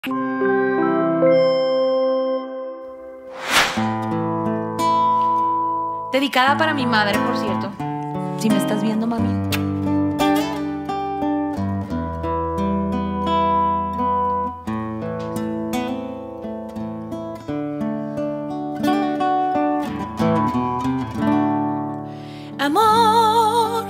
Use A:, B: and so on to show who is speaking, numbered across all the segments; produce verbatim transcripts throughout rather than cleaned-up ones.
A: Dedicada para mi madre, por cierto. Si me estás viendo, mami.
B: Amor,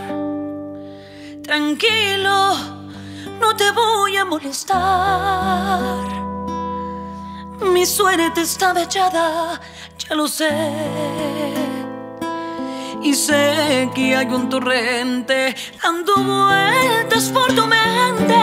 B: tranquilo, no te voy a molestar. Mi suerte estaba echada, ya lo sé. Y sé que hay un torrente dando vueltas por tu mente.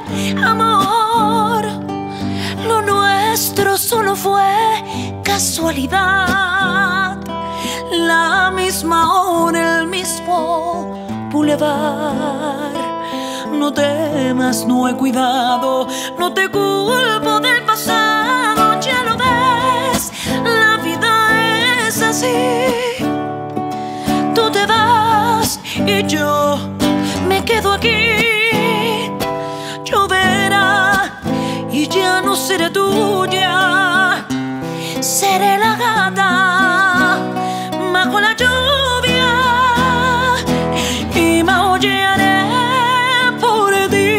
B: Amor, lo nuestro solo fue casualidad. La misma hora, el mismo bulevar. No temas, no he cuidado, no te culpo del pasado. Ya lo ves, la vida es así. Tú te vas y yo me quedo aquí. Lloverá y ya no seré tuya. Seré la gata bajo la lluvia y maullaré por ti.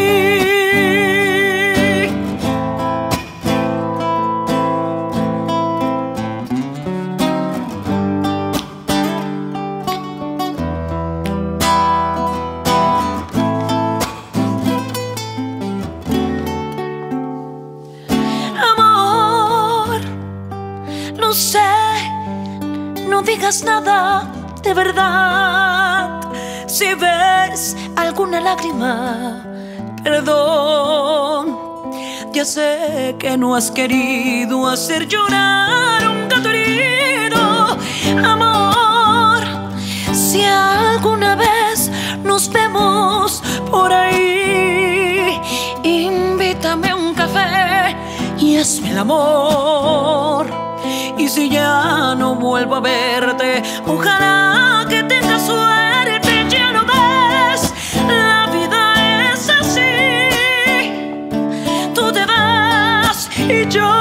B: Amor, no sé, no digas nada de verdad. Si ves alguna lágrima, perdón. Ya sé que no has querido hacer llorar un gato herido. Amor, si alguna vez nos vemos por ahí, invítame a un café y hazme el amor. Y si ya no vuelvo a verte, ojalá que tengas suerte. Ya lo ves, la vida es así. Tú te vas y yo